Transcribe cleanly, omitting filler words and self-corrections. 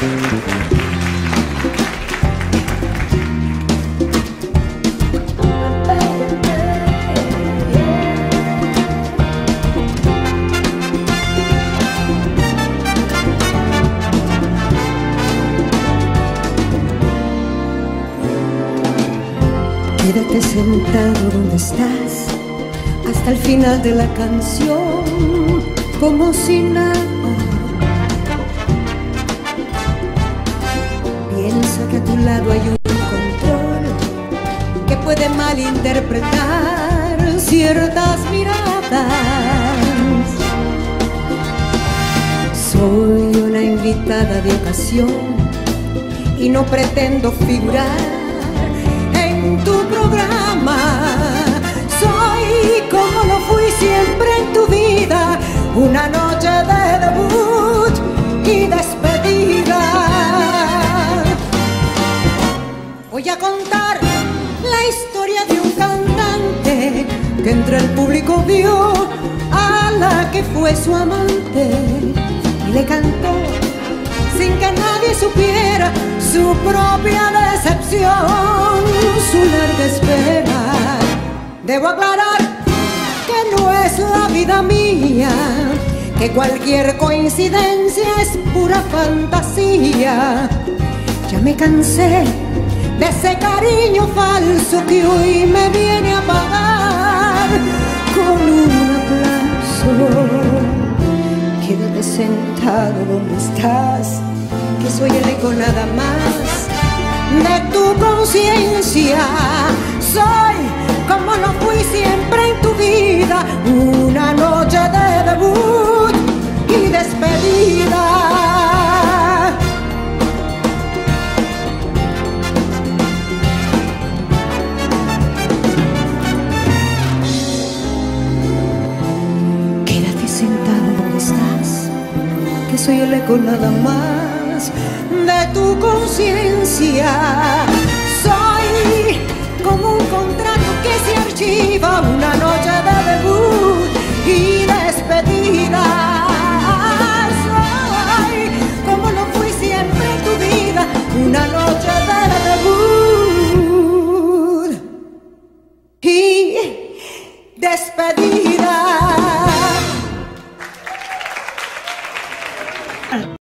Quédate sentado donde estás hasta el final de la canción, como si nada. Piensa que a tu lado hay un control que puede malinterpretar ciertas miradas. Soy una invitada de ocasión y no pretendo figurar en tu programa. Soy como lo fui siempre en tu vida, una noche de debut y despedida. Voy a contar la historia de un cantante que entre el público vio a la que fue su amante y le cantó sin que nadie supiera su propia decepción, su larga espera. Debo aclarar que no es la vida mía, que cualquier coincidencia es pura fantasía. Ya me cansé de ese cariño falso que hoy me viene a pagar con un aplauso. Quédate sentado donde estás, que soy el eco nada más de tu conciencia. Soy como lo fui siempre en tu vida, una noche de debut y despedida. Quédate sentado donde estás, que soy el eco nada más de tu conciencia. Soy como un contrato que se archiva,